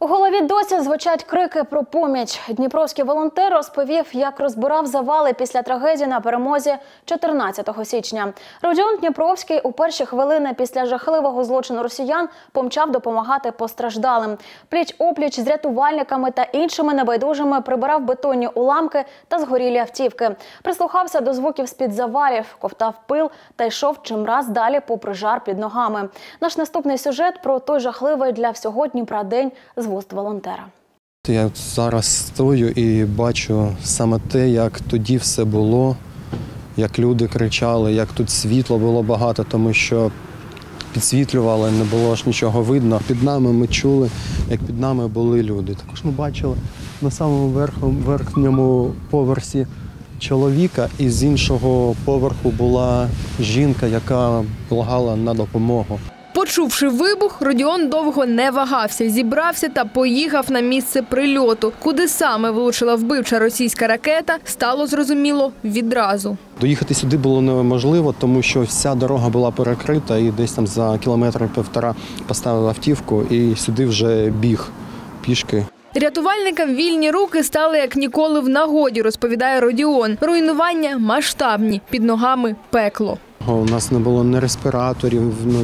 У голові досі звучать крики про поміч. Дніпровський волонтер розповів, як розбирав завали після трагедії на Перемозі 14 січня. Родіон Дніпровський у перші хвилини після жахливого злочину росіян помчав допомагати постраждалим. Пліч-опліч з рятувальниками та іншими небайдужими прибирав бетонні уламки та згорілі автівки. Прислухався до звуків з-під завалів, ковтав пил та йшов чимраз далі попри жар під ногами. Наш наступний сюжет про той жахливий для всього Дніпра день з вуст волонтера. Я зараз стою і бачу саме те, як тоді все було, як люди кричали, як тут світло було багато, тому що підсвітлювали, не було ж нічого видно. Під нами ми чули, як під нами були люди. Також ми бачили на самому верхньому поверсі чоловіка, і з іншого поверху була жінка, яка благала на допомогу. Почувши вибух, Родіон довго не вагався, зібрався та поїхав на місце прильоту. Куди саме влучила вбивча російська ракета, стало зрозуміло відразу. Доїхати сюди було неможливо, тому що вся дорога була перекрита і десь там за кілометр-півтора поставили автівку і сюди вже біг пішки. Рятувальникам вільні руки стали як ніколи в нагоді, розповідає Родіон. Руйнування масштабні, під ногами пекло. У нас не було ні респіраторів,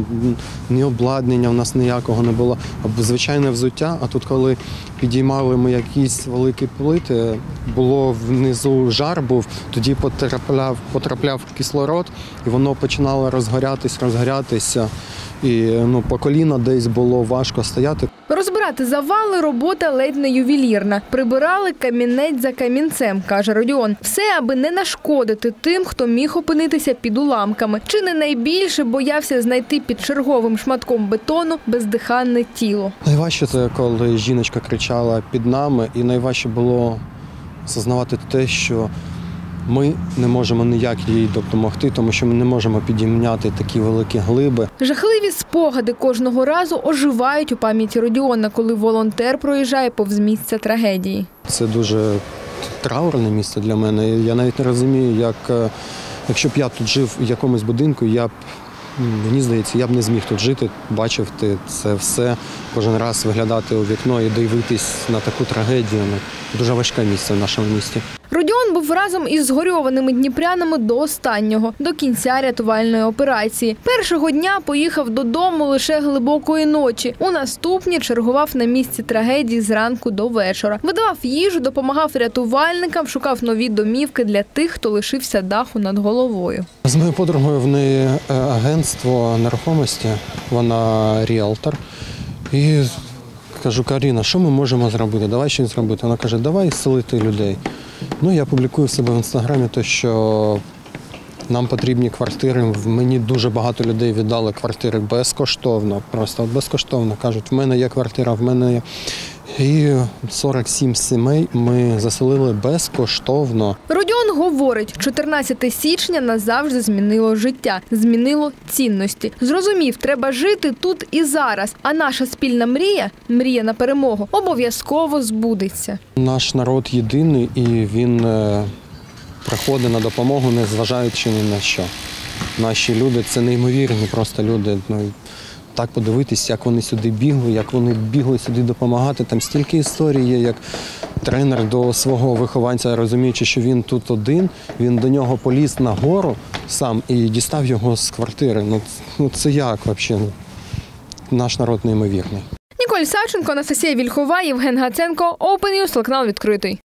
ні обладнання, у нас ніякого не було. Звичайне взуття, а тут коли підіймали ми якісь великі плити, було внизу жар був, тоді потрапляв кислород і воно починало розгорятися. І по коліна десь було важко стояти. Розбирати завали – робота ледь не ювелірна. Прибирали камінець за камінцем, каже Родіон. Все, аби не нашкодити тим, хто міг опинитися під уламками. Чи не найбільше боявся знайти під черговим шматком бетону бездиханне тіло. Найважче це, коли жіночка кричала під нами, і найважче було осознавати те, що ми не можемо ніяк їй допомогти, тому що ми не можемо підійняти такі великі глиби. Жахливі спогади кожного разу оживають у пам'яті Родіона, коли волонтер проїжджає повз місця трагедії. Це дуже траурне місце для мене. Я навіть не розумію, якщо б я тут жив у якомусь будинку, мені здається, я б не зміг тут жити, бачив це все, кожен раз виглядати у вікно і дивитись на таку трагедію. Дуже важке місце в нашому місті. Родіон був разом із згорьованими дніпрянами до останнього, до кінця рятувальної операції. Першого дня поїхав додому лише глибокої ночі. У наступні чергував на місці трагедії зранку до вечора. Видавав їжу, допомагав рятувальникам, шукав нові домівки для тих, хто лишився даху над головою. З моєю подругою в неї агентство нерухомості, вона ріелтор. І кажу: Каріна, що ми можемо зробити? Давай щось зробити. Вона каже: давай селити людей. Я публікую в себе в Інстаграмі те, що нам потрібні квартири. Мені дуже багато людей віддали квартири безкоштовно, просто безкоштовно. Кажуть, в мене є квартира, в мене є. І 47 сімей ми заселили безкоштовно. Родіон говорить, 14 січня назавжди змінило життя, змінило цінності. Зрозумів, треба жити тут і зараз. А наша спільна мрія на перемогу, обов'язково збудеться. Наш народ єдиний і він приходить на допомогу, незважаючи ні на що. Наші люди – це неймовірні просто люди. Так подивитись, як вони сюди бігли, як вони бігли сюди допомагати. Там стільки історій є, як тренер до свого вихованця, розуміючи, що він тут один, він до нього поліз на гору сам і дістав його з квартири. Це як взагалі? Наш народ неймовірний. Ніколь Савченко, Анастасія Вільхова, Євген Гаценко, Open News, телеканал відкритий.